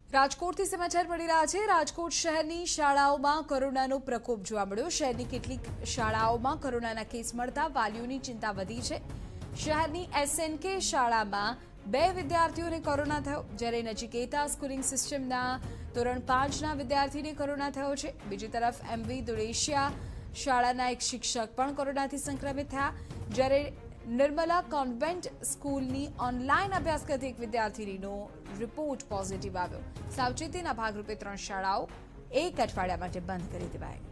રાજકોટથી સમાચાર મળી રહ્યા છે। રાજકોટ શહેરની શાળાઓમાં કોરોનાનો પ્રકોપ જોવા મળ્યો। શહેરની કેટલીક શાળાઓમાં કોરોનાના કેસ મળતા વાલીઓની ચિંતા વધી છે। શહેરની એસએનકે શાળામાં 2 વિદ્યાર્થીઓને કોરોના થયો, જ્યારે નચિકેતા સ્કૂલિંગ સિસ્ટમના ધોરણ 5ના વિદ્યાર્થીને કોરોના થયો છે। બીજી તરફ એમવી દુલેશિયા શાળાના એક શિક્ષક પણ કોરોનાથી સંક્રમિત થયા, જ્યારે निर्मला कॉन्वेंट स्कूलनी ऑनलाइन अभ्यास करती एक विद्यार्थिनीनो रिपोर्ट पॉजिटिव आव्यो। सावचेतीना भागरूपे 3 शाळाओ 1 अठवाडिया माटे बंध करी देवाई।